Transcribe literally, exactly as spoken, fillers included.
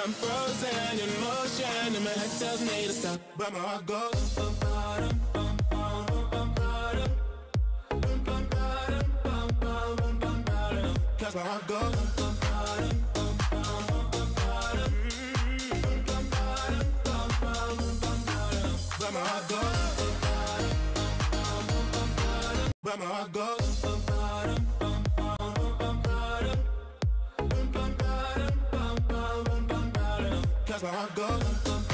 I'm frozen in motion and my head tells me to stop, but my heart goes. Cause my heart goes. But my heart goes. But my heart goes. Cause my heart goes.